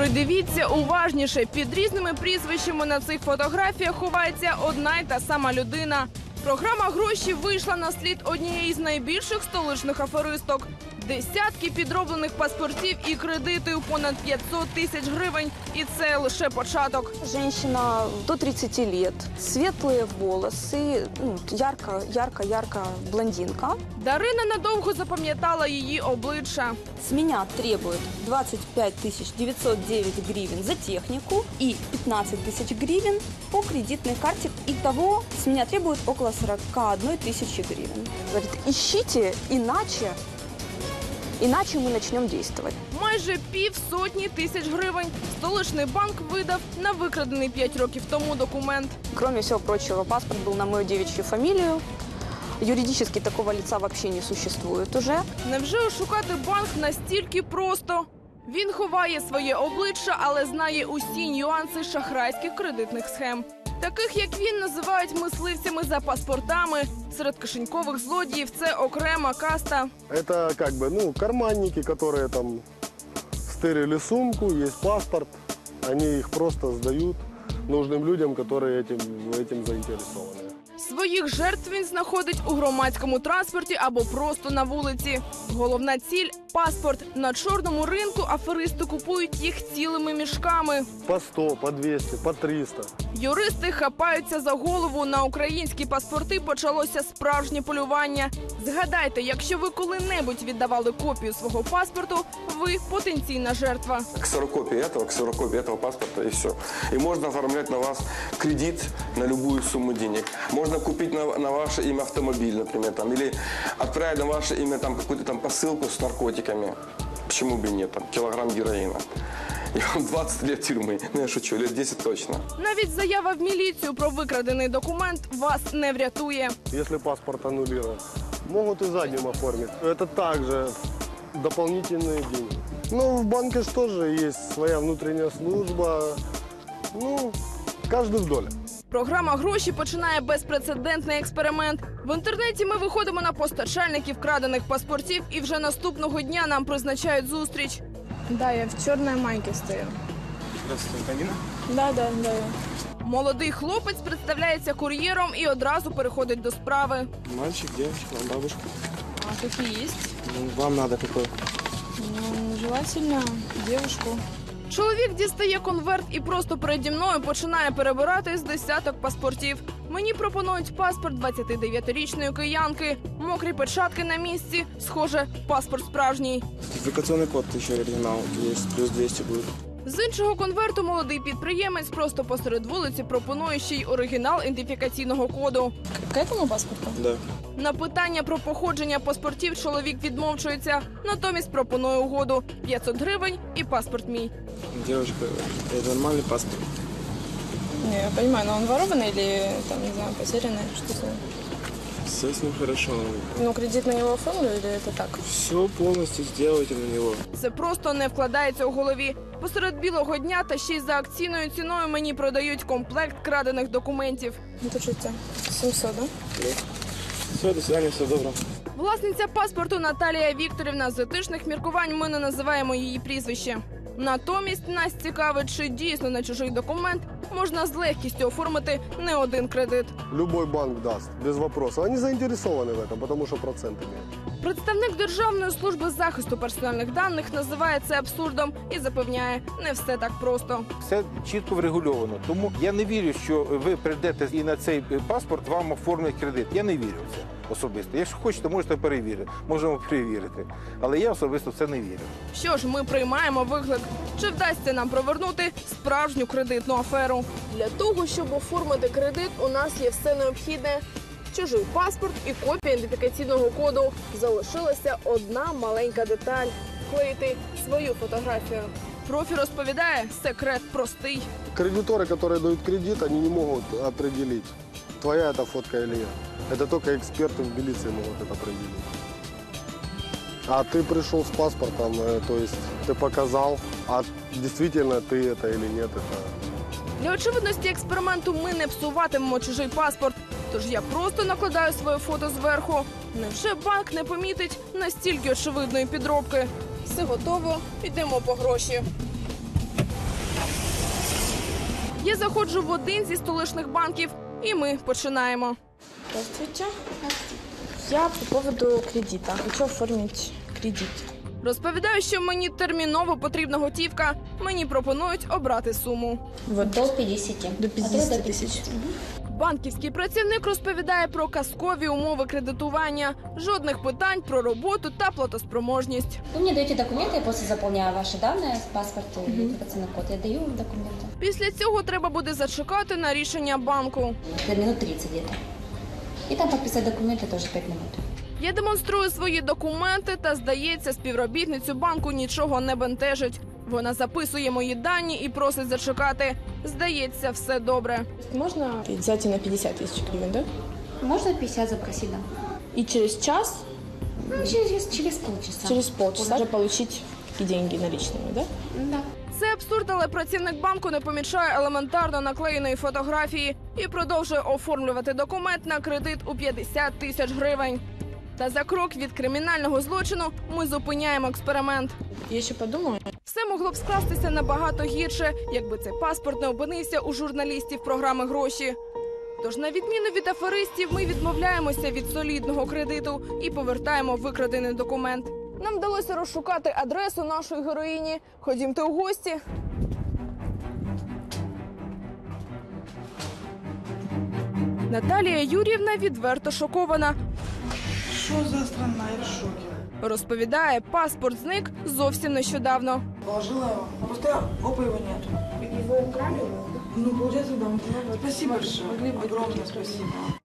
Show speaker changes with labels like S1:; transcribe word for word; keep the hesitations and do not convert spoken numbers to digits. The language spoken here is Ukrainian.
S1: Придивіться уважніше. Під різними прізвищами на цих фотографіях ховається одна й та сама людина. Програма «Гроші» вийшла на слід однієї з найбільших столичних аферисток. Десятки підроблених паспортів і кредити у понад п'ятсот тисяч гривень. І це лише початок.
S2: Женщина до тридцати лет, светлые волосы, ну, ярко, ярко, ярко блондинка.
S1: Дарина надовго запам'ятала її обличчя.
S2: С меня требуют двадцать пять тысяч девятьсот девять гривен за технику и пятнадцать тысяч гривен по кредитной карте. Итого с меня требуют около сорок одной тысячи гривен. Говорит, ищите, иначе, иначе мы начнем действовать.
S1: Майже півсотні тисяч гривень столичний банк видав на викрадений п'ять років тому документ.
S2: Кроме всего прочего, паспорт был на мою девичью фамилию. Юридически такого лица вообще не существует уже.
S1: Невже ошукати банк настільки просто? Він ховає своє обличчя, але знає усі нюанси шахрайських кредитних схем. Таких, як він, називають мисливцями за паспортами. Серед кишенькових злодіїв це окрема каста.
S3: Это как бы, ну, карманники, которые там стырили сумку, есть паспорт. Они их просто сдают нужным людям, которые этим, этим заинтересованы.
S1: Своїх жертв він знаходить у громадському транспорті або просто на вулиці. Головна ціль – паспорт. На чорному ринку аферисти купують їх цілими мішками.
S3: По сто, по двісті, по триста.
S1: Юристи хапаються за голову. На українські паспорти почалося справжнє полювання. Згадайте, якщо ви коли-небудь віддавали копію свого паспорту, ви потенційна жертва.
S4: Ксерокопия этого, ксерокопия этого паспорта и все. И можно оформлять на вас кредит на любую сумму денег. Можно купить на, на ваше имя автомобиль, например, там, или отправить на ваше имя там какую-то там посылку с наркотиками. Почему бы и нет? Там, килограмм героина. И вам двадцать лет тюрьмы. Ну, я шучу, лет десять точно.
S1: Навіть заява в міліцію про викрадений документ вас не врятує.
S3: Если паспорт аннулировать, могут и задним оформить. Это также дополнительные деньги. Ну, в банке же тоже есть своя внутренняя служба. Ну, каждый в доле.
S1: Програма «Гроші» починає безпрецедентний експеримент. В інтернеті ми виходимо на постачальників крадених паспортів і вже наступного дня нам призначають зустріч.
S5: Да, я в черной майке стою.
S6: Здравствуйте, Антонина.
S5: Да, да, да.
S1: Молодий хлопець представляється кур'єром і одразу переходить до справи.
S6: Мальчик, девочка, вам бабушка.
S5: А какие есть?
S6: Ну, вам надо какой?
S5: Ну, желательно девушку.
S1: Чоловік дістає конверт і просто переді мною починає перебирати з десяток паспортів. Мені пропонують паспорт двадцятидев'ятирічної киянки. Мокрі печатки на місці. Схоже, паспорт справжній.
S6: Идентификационный код еще оригинал есть, плюс двести будет.
S1: З іншого конверту молодий підприємець просто посеред вулиці пропонує ще й оригінал ідентифікаційного коду.
S5: К этому паспорту?
S6: Да.
S1: На питання про походження паспортів чоловік відмовчується. Натомість пропонує угоду – п'ятсот гривень і паспорт мій.
S6: Девушка, это нормальный паспорт?
S5: Не, я понимаю, но он ворованный или, там, не знаю, потерянный? Что с ним?
S6: Все с ним хорошо.
S5: Ну, кредит на него оформлю или это так?
S6: Все полностью сделайте на него.
S1: Це просто не вкладається у голові. Посеред білого дня та ще й за акційною ціною мені продають комплект крадених документів.
S5: Это что это? семьсот, да?
S6: Все, до свидания, всего доброго.
S1: Власниця паспорту Наталія Вікторівна. З етичних міркувань ми не називаємо її прізвище. Натомість нас цікавить, чи дійсно на чужий документ можна з легкістю оформити не один кредит.
S3: Любой банк даст, без вопросов. Они заинтересованы в этом, потому что проценты имеют.
S1: Представник Державної служби захисту персональних даних називає це абсурдом і запевняє, не все так просто.
S7: Все чітко врегульовано. Тому я не вірю, що ви прийдете і на цей паспорт вам оформлять кредит. Я не вірю в це особисто. Якщо хочете, можете перевірити. Можемо перевірити. Але я особисто в це не вірю.
S1: Що ж, ми приймаємо виклик. Чи вдасться нам провернути справжню кредитну аферу? Для того, щоб оформити кредит, у нас є все необхідне. Чужий паспорт і копія ідентифікаційного коду. Залишилася одна маленька деталь – вклеїти свою фотографію. Профі розповідає, секрет простий.
S3: Кредиторы, которые дают кредит, они не могут определить, твоя это фотка или нет. Это только эксперты в милиции могут это определить. А ты пришел с паспортом, э, то есть ты показал, а действительно ты это или нет, это...
S1: Для очевидності експерименту ми не псуватимемо чужий паспорт. Тож я просто накладаю своє фото зверху. Невже банк не помітить настільки очевидної підробки? Все готово, йдемо по гроші. Я заходжу в один зі столичних банків, і ми починаємо.
S5: Здравствуйте. Я по поводу кредита. Хочу оформить кредит.
S1: Розповідаю, що мені терміново потрібна готівка. Мені пропонують обрати суму.
S5: Вот
S8: До пятидесяти.
S5: до пятидесяти тысяч.
S1: Банківський працівник розповідає про казкові умови кредитування, жодних питань про роботу та платоспроможність.
S8: Вы мне даете документы, я после заполняю ваши данные, паспорт и идентификационный код. Я даю вам документы.
S1: Після цього треба буде зачекати на рішення банку.
S8: До минут тридцать где-то. И там подписать документы тоже пять минут.
S1: Я демонструю свої документи та, здається, співробітницю банку нічого не бентежить. Вона записує мої дані і просить зачекати. Здається, все добре.
S5: Можно взять и на пятьдесят тысяч гривен, да?
S8: Можно пятьдесят запросить, да?
S5: И через час,
S8: Ну, через, через полчаса.
S5: через полчаса уже получить такие деньги наличными, да?
S8: Да.
S1: Це абсурд, але працівник банку не помічає елементарно наклеєної фотографії і продовжує оформлювати документ на кредит у п'ятдесят тисяч гривень. Та за крок від кримінального злочину ми зупиняємо експеримент.
S5: Я еще подумаю.
S1: Все могло б скластися набагато гірше, якби цей паспорт не опинився у журналістів програми «Гроші». Тож, на відміну від аферистів, ми відмовляємося від солідного кредиту і повертаємо викрадений документ. Нам вдалося розшукати адресу нашої героїні. Ходімте у гості. Наталія Юріївна відверто шокована.
S9: Що за страна, я в шоке.
S1: Розповідає, паспорт зник зовсім нещодавно.
S9: Положила его. А просто опа его нету. Его украли? Ну, получается, да. Спасибо большое. Огромное спасибо.